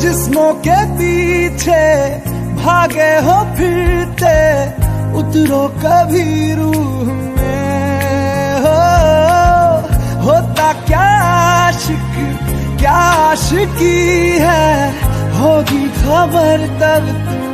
जिस्मों के पीछे भागे हो फिरते, उतरो कभी रूह में। होता क्या आशिक क्या आशिकी है, होगी खबर तब तुम्हें।